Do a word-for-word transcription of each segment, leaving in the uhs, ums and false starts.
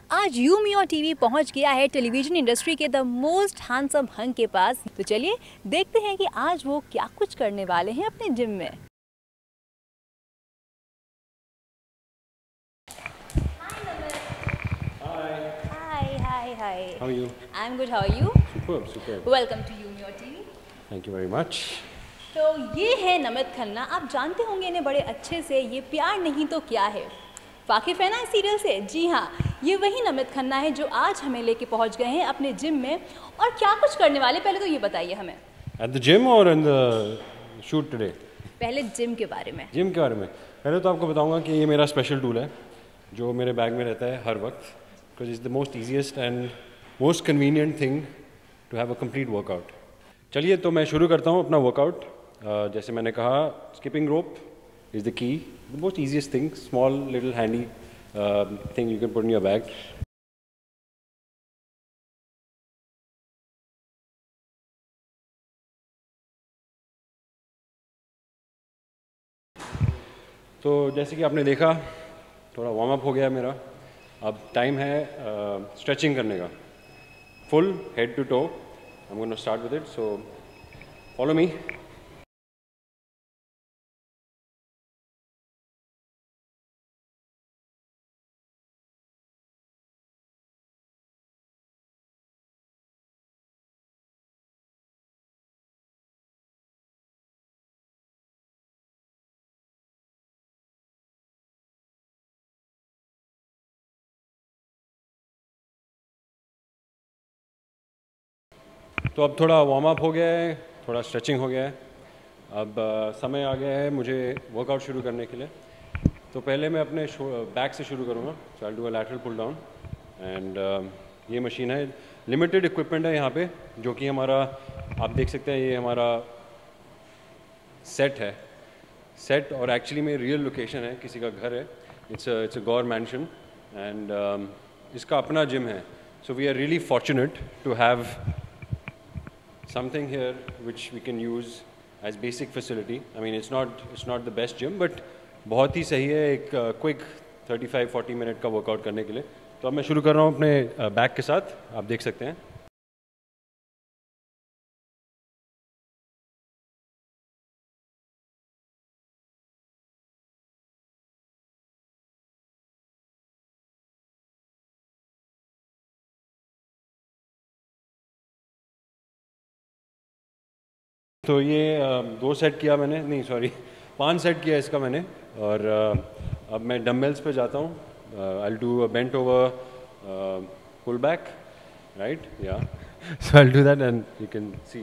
आज यू मी और टीवी पहुंच गया है टेलीविजन इंडस्ट्री के द मोस्ट हैंडसम हंग के पास। तो चलिए देखते हैं कि आज वो क्या कुछ करने वाले हैं अपने जिम में। Hi, hi, hi. How are you? I'm good. How are you? Superb, superb. Welcome to You Me और TV. Thank you very much. तो ये है नमित खन्ना। आप जानते होंगे इन्हें बड़े अच्छे से। ये प्यार नहीं तो क्या है, वाकिफ है ना इस सीरियल से? जी हाँ, ये वही नमित खन्ना है जो आज हमें लेके पहुंच गए हैं अपने जिम में। और क्या कुछ करने वाले, पहले तो ये बताइए हमें। At the gym or in the shoot today? पहले जिम के बारे में। जिम के बारे में पहले तो आपको बताऊंगा कि ये मेरा स्पेशल टूल है जो मेरे बैग में रहता है हर वक्त, because is the most easiest and most convenient thing to have a complete workout. चलिए तो मैं शुरू करता हूँ अपना वर्कआउट। uh, जैसे मैंने कहा, skipping rope is the key, the most easiest thing, small little handy thing you can put in your bag. तो जैसे कि आपने देखा, थोड़ा वार्म अप हो गया मेरा। अब टाइम है स्ट्रेचिंग uh, करने का, full head to toe. I am gonna start with it, so follow me. तो अब थोड़ा वार्म अप हो गया है, थोड़ा स्ट्रेचिंग हो गया है। अब uh, समय आ गया है मुझे वर्कआउट शुरू करने के लिए। तो पहले मैं अपने बैक से शुरू करूँगा। So I will do a lateral pull down and ये मशीन है, लिमिटेड इक्विपमेंट है यहाँ पे, जो कि हमारा, आप देख सकते हैं, ये हमारा सेट है। सेट और एक्चुअली में रियल लोकेशन है, किसी का घर है। इट्स इट्स अ गौर मैंशन एंड इसका अपना जिम है। So we are really fortunate to have something here which we can use as basic facility. I mean, it's not it's not the best gym, but बहुत ही सही है एक quick thirty-five forty minute का workout करने के लिए। तो अब मैं शुरू कर रहा हूँ अपने बैक के साथ, आप देख सकते हैं। तो ये दो सेट किया मैंने, नहीं सॉरी पांच सेट किया इसका मैंने। और अब मैं डम्बल्स पे जाता हूँ। I will do a bent over pull back, right, या so I will do that and you can see.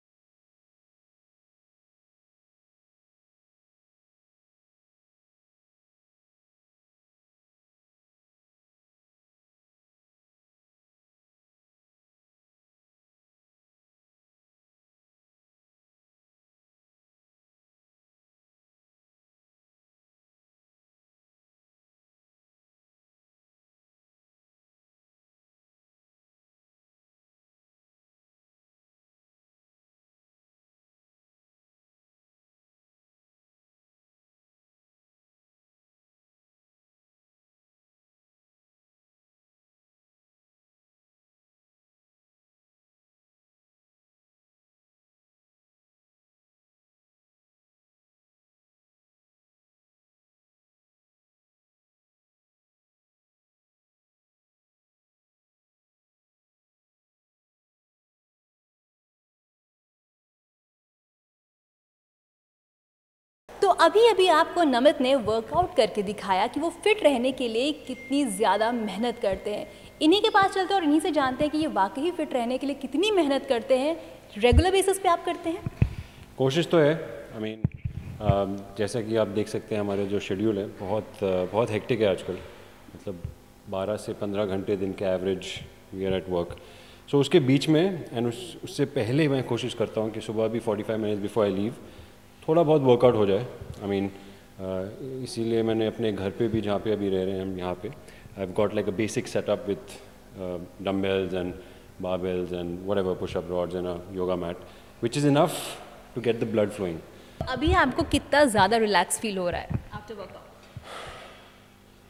तो अभी अभी आपको नमित ने वर्कआउट करके दिखाया कि वो फिट रहने के लिए कितनी ज़्यादा मेहनत करते हैं। इन्हीं के पास चलते हैं और इन्हीं से जानते हैं कि ये वाकई फिट रहने के लिए कितनी मेहनत करते हैं। रेगुलर बेसिस पे आप करते हैं? कोशिश तो है। आई मीन uh, जैसा कि आप देख सकते हैं, हमारे जो शेड्यूल है बहुत uh, बहुत हेक्टिक है आजकल। मतलब बारह से पंद्रह घंटे दिन के average we are at work. So उसके बीच में एंड उस, उससे पहले मैं कोशिश करता हूँ कि सुबह भी पैंतालीस मिनट्स बिफोर आई लीव थोड़ा बहुत वर्कआउट हो जाए। आई मीन uh, इसीलिए मैंने अपने घर पे भी, जहाँ पे अभी रह रहे हैं हम यहाँ पे, I have got like a basic setup with dumbbells and barbells and whatever, pushup rods and a yoga mat, which is enough to get the blood flowing. अभी आपको कितना ज़्यादा रिलैक्स फील हो रहा है आफ्टर वर्कआउट?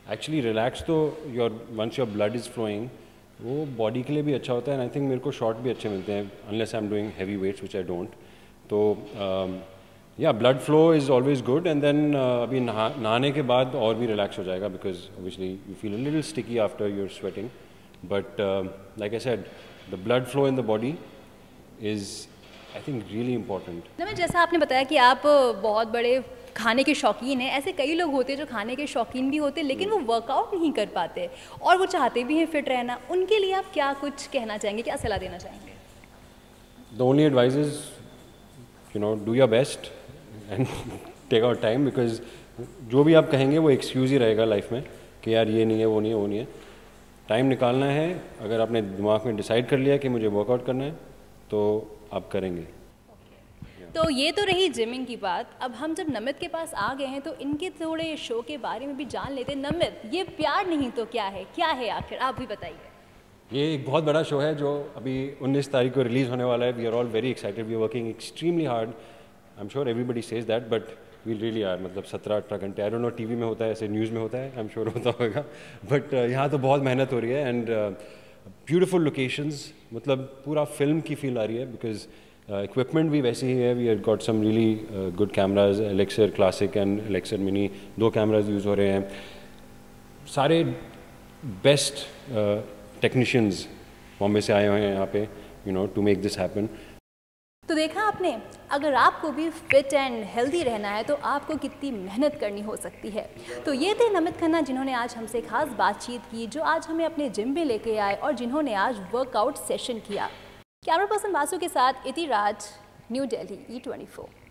एक्चुअली रिलैक्स तो your once your blood is flowing वो body के लिए भी अच्छा होता है, एंड आई थिंक मेरे को शॉट भी अच्छे मिलते हैं unless I am doing heavy weights which I don't. तो या blood flow is always good, and then अभी नहा नहाने के बाद और भी रिलैक्स हो जाएगा because obviously you feel a little sticky after your sweating. But like I said, the blood flow in the body is I think really important. Namit, जैसा आपने बताया कि आप बहुत बड़े खाने के शौकीन हैं, ऐसे कई लोग होते हैं जो खाने के शौकीन भी होते हैं लेकिन वो वर्कआउट नहीं कर पाते और वो चाहते भी हैं फिट रहना. उनके लिए आप क्या कुछ कहना चाहेंगे, क्या सलाह देना चाहेंगे? The only advice is you know do your best and take out time, because जो भी आप कहेंगे वो एक्सक्यूज़ ही रहेगा लाइफ में कि यार ये नहीं है, वो नहीं है, वो नहीं है. टाइम निकालना है. अगर आपने दिमाग में डिसाइड कर लिया कि मुझे वर्कआउट करना है तो आप करेंगे. तो ये तो रही जिमिंग की बात. अब हम जब नमित के पास आ गए हैं तो इनके थोड़े शो के बारे में भी जान लेते हैं. नमित, ये प्यार नहीं तो क्या है, क्या है आखिर, आप भी बताइए. ये एक बहुत बड़ा शो है जो अभी उन्नीस तारीख को रिलीज़ होने वाला है. We are all very excited, we are working extremely hard. I am sure everybody says that, but we really are. मतलब सत्रह अठारह घंटे, आई डोंट नो टीवी में होता है ऐसे, न्यूज़ में होता है, आई एम श्योर होता होगा, बट uh, यहाँ तो बहुत मेहनत हो रही है. एंड ब्यूटिफुल लोकेशंस, मतलब पूरा फिल्म की फील आ रही है बिकॉज इक्विपमेंट uh, भी वैसे ही है. We have got some really good cameras, Alexa classic and Alexa mini, दो कैमराज यूज़ हो रहे हैं. सारे बेस्ट टेक्नीशियंस बॉम्बे से आए हुए हैं यहाँ पे, you know, to make this happen. तो देखा आपने, अगर आपको भी फिट एंड हेल्दी रहना है तो आपको कितनी मेहनत करनी हो सकती है. तो ये थे नमित खन्ना जिन्होंने आज हमसे खास बातचीत की, जो आज हमें अपने जिम में लेके आए और जिन्होंने आज वर्कआउट सेशन किया. कैमरा पर्सन वासु के साथ Iti Raj, New Delhi, E twenty four.